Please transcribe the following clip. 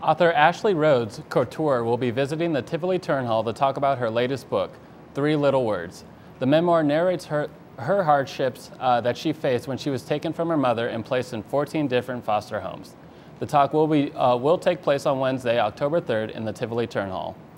Author Ashley Rhodes, Couture, will be visiting the Tivoli Turn Hall to talk about her latest book, 3 Little Words. The memoir narrates her hardships that she faced when she was taken from her mother and placed in 14 different foster homes. The talk will take place on Wednesday, October 3rd in the Tivoli Turn Hall.